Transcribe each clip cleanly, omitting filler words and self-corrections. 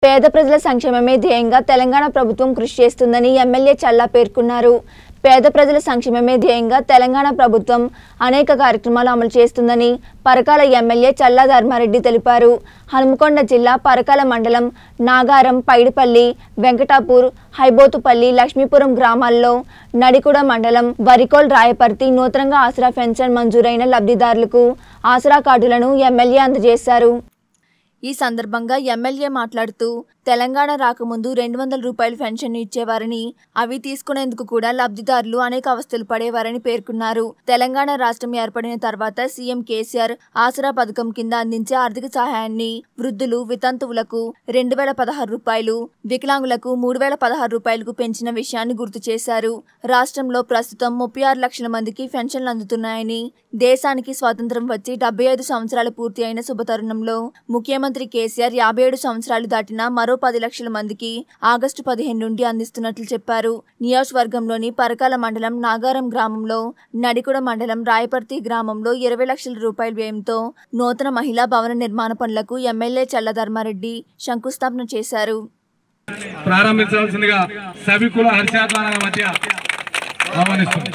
పేద ప్రజల సంక్షేమమే ధ్యేయంగా తెలంగాణ ప్రభుత్వం కృషి చేస్తుందని ఎమ్మెల్యే చల్లా పేర్కొన్నారు. పేద ప్రజల సంక్షేమమే ధ్యేయంగా తెలంగాణ ప్రభుత్వం అనేక కార్యక్రమాలు అమలు చేస్తుందని పరకాల ఎమ్మెల్యే చల్లా ధర్మారెడ్డి తెలిపారు. హనుమకొండ జిల్లా పరకాల మండలం నాగారం, పైడిపల్లి, వెంకటాపూర్, హైబోతుపల్లి, లక్ష్మీపురం గ్రామాల్లో నడికుడ మండలం వరికోల్ రాయపర్తి నూతనంగా ఆసరా పెన్షన్ మంజూరైన లబ్ధిదారులకు ఆసరా కార్డులను ఎమ్మెల్యే అందజేశారు. ఈ సందర్భంగా ఎమ్మెల్యే మాట్లాడుతూ తెలంగాణ రాకముందు 200 రూపాయలు పెన్షన్ ఇచ్చేవారని, అవి తీసుకునేందుకు కూడా లబ్ధిదారులు అనేక అవస్థలు పడేవారని పేర్కొన్నారు. తెలంగాణ రాష్ట్రం ఏర్పడిన తర్వాత సీఎం కేసీఆర్ ఆసరా పథకం కింద అందించే ఆర్థిక సహాయాన్ని వృద్ధులు, వితంతువులకు 2016 రూపాయలు, వికలాంగులకు 3016 రూపాయలకు పెంచిన విషయాన్ని గుర్తు చేశారు. రాష్ట్రంలో ప్రస్తుతం 36 లక్షల మందికి పెన్షన్లు అందుతున్నాయని, దేశానికి స్వాతంత్ర్యం వచ్చి 75 సంవత్సరాలు పూర్తి అయిన శుభతరుణంలో ముఖ్యమంత్రి కేసీఆర్ 57 సంవత్సరాలు దాటిన మరో 10 లక్షల మందికి ఆగస్టు 15 నుండి అందిస్తున్నట్లు చెప్పారు. నియోజకవర్గంలోని పరకాల మండలం నాగారం గ్రామంలో, నడికుడ మండలం రాయపర్తి గ్రామంలో 20 లక్షల రూపాయల వ్యయంతో నూతన మహిళా భవన నిర్మాణ పనులకు ఎమ్మెల్యే చల్లా ధర్మారెడ్డి శంకుస్థాపన చేశారు. ప్రారంభించాల్సిందిగా సభికుల హర్షాధ్వానాల మధ్య ఆహ్వానిస్తుంది.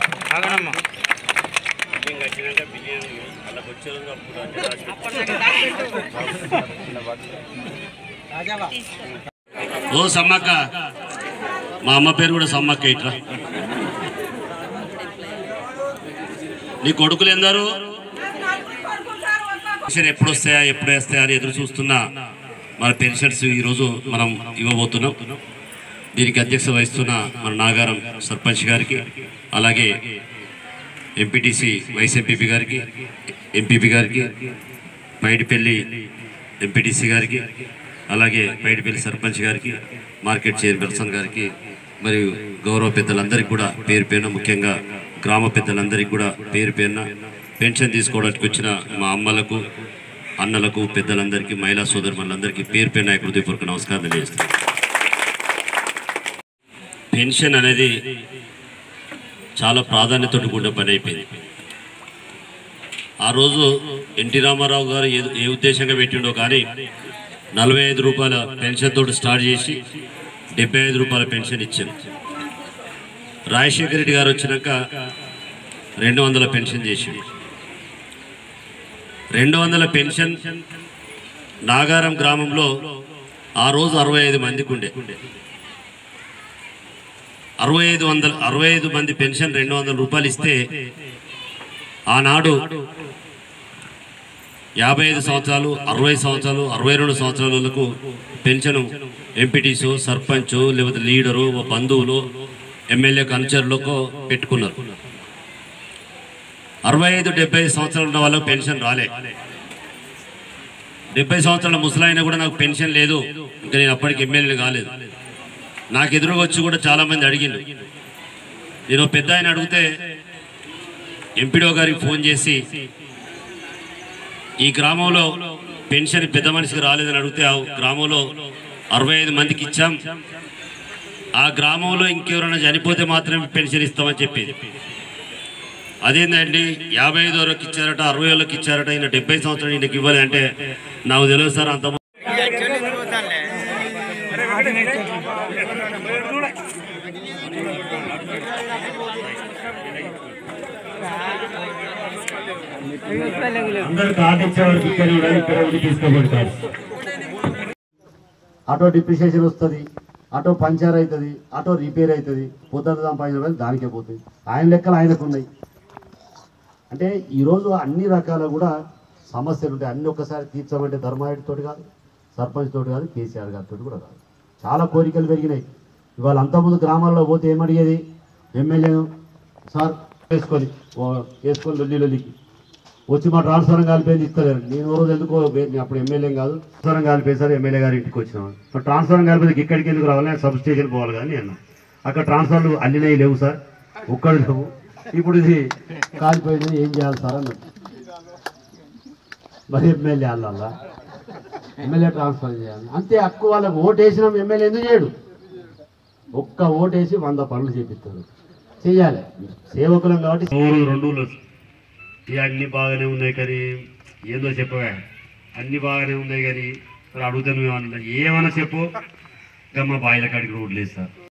ఓ సమ్మక్క, మా అమ్మ పేరు కూడా సమ్మక్క. ఇట్లా నీ కొడుకులు ఎందరు? పెన్షన్ ఎప్పుడు వస్తాయా ఎప్పుడు వేస్తాయా అని ఎదురు చూస్తున్న మన పెన్షన్స్ ఈరోజు మనం ఇవ్వబోతున్నాం. దీనికి అధ్యక్షత వహిస్తున్న మన నాగారం సర్పంచ్ గారికి, అలాగే ఎంపీటీసీ వైస్ ఎంపీపీ గారికి, ఎంపీపీ గారికి, పైడిపల్లి ఎంపీటీసీ గారికి, అలాగే పైడిపల్లి సర్పంచ్ గారికి, మార్కెట్ చైర్పర్సన్ గారికి, మరియు గౌరవ పెద్దలందరికీ కూడా పేరు పేరున, ముఖ్యంగా గ్రామ పెద్దలందరికీ కూడా పేరు పేరున, పెన్షన్ తీసుకోవడానికి వచ్చిన మా అమ్మలకు, అన్నలకు, పెద్దలందరికీ, మహిళా సోదరులందరికీ పేరు పేరున హృదయపూర్వక నమస్కారం తెలియజేస్తాను. పెన్షన్ అనేది చాలా ప్రాధాన్యతతో కూడిన పని అయిపోయింది. ఆ రోజు ఎన్టీ రామారావు గారు ఏ ఉద్దేశంగా పెట్టిండో కానీ 45 రూపాయల పెన్షన్ తోటి స్టార్ట్ చేసి 75 రూపాయల పెన్షన్ ఇచ్చారు. రాజశేఖర రెడ్డి గారు వచ్చినాక 200 పెన్షన్ చేసిండు. 200 పెన్షన్ నాగారం గ్రామంలో ఆ రోజు 65 మందికి ఉండే. 65 మంది పెన్షన్ 200 రూపాయలు ఇస్తే ఆనాడు 55 సంవత్సరాలు, 60 సంవత్సరాలు, 62 సంవత్సరాలకు పెన్షన్ ఎంపీటీసో, సర్పంచో, లేకపోతే లీడరు, బంధువులు, ఎమ్మెల్యే అనుచరులకు పెట్టుకున్నారు. 65-70 సంవత్సరాలు ఉన్న వాళ్ళకు పెన్షన్ రాలే. 70 సంవత్సరాల ముసలాయన కూడా నాకు పెన్షన్ లేదు, ఇంకా నేను అప్పటికి ఎమ్మెల్యే కాలేదు. నాకు ఎదురుగా వచ్చి కూడా చాలామంది అడిగిండు. నేను పెద్ద ఆయన అడిగితే ఎంపీడో గారికి ఫోన్ చేసి ఈ గ్రామంలో పెన్షన్ పెద్ద మనిషికి రాలేదని అడిగితే ఆ గ్రామంలో 65 మందికి ఇచ్చాం, ఆ గ్రామంలో ఇంకెవరైనా చనిపోతే మాత్రమే పెన్షన్ ఇస్తామని చెప్పేది. అదేంటండి 55 వరకు ఇచ్చారట, 60 వాళ్ళకి ఇచ్చారట, ఈయన 70 సంవత్సరాలు ఈయనకి ఇవ్వాలి అంటే నాకు తెలియదు సార్. అంత అందరు కార్డు ఇచ్చేవారికి ఇక్కడ తీసుకోబడతారు. ఆటో డిప్రిషియేషన్ వస్తుంది, ఆటో పంచర్ అవుతుంది, ఆటో రిపేర్ అవుతుంది, పొద్దున్న సంపాదించిన దానికే పోతుంది. ఆయన లెక్కలు ఆయనకు ఉన్నాయి. అంటే ఈరోజు అన్ని రకాల కూడా సమస్యలు ఉంటాయి. అన్ని ఒక్కసారి తీర్చబట్టే ధర్మారెడ్డి తోటి కాదు, సర్పంచ్ తోటి కాదు, కేసీఆర్ గారితో కూడా కాదు. చాలా కోరికలు పెరిగినాయి. ఇవాళ అంతకుముందు గ్రామాల్లో పోతే ఏమడిగేది, ఎమ్మెల్యేను సార్ వేసుకొని లొల్లికి వచ్చి మా ట్రాన్స్ఫరం కాలిపోయింది ఇస్తలేరు. నేను రోజు ఎందుకో అప్పుడు ఎమ్మెల్యే కాదు, ట్రాన్స్ఫరం కాలిపోయేసారి ఎమ్మెల్యే గారి ఇంటికి వచ్చినాను. మరి ట్రాన్స్ఫరం కాలిపోతే ఇక్కడికి ఎందుకు రావాలి, సబ్ స్టేషన్ పోవాలి కానీ అన్న. అక్కడ ట్రాన్స్ఫర్లు అల్లినవి లేవు సార్, ఒక్కడు లేవు. ఇప్పుడు ఇది కాలిపోయింది, ఏం చేయాలి సార్ అన్నది. మరి ఎమ్మెల్యే అల్లా ఎమ్మెల్యే ట్రాన్స్ఫర్ చేయాలి అంతే. హక్కు వాళ్ళకు ఓటు వేసినాం, ఎమ్మెల్యే ఎందుకు చేయడు? ఒక్క ఓటేసి 100 పనులు చేపిస్తారు. చెయ్యాలి, సేవకులం కాబట్టి. 2 అన్నీ బాగానే ఉన్నాయి కానీ ఏందో చెప్పవా, అన్నీ బాగానే ఉన్నాయి కానీ అడుగుతాను ఏమన్నా చెప్పు ఇంకా మా బాయిల కాడికి రోడ్లు లేదు సార్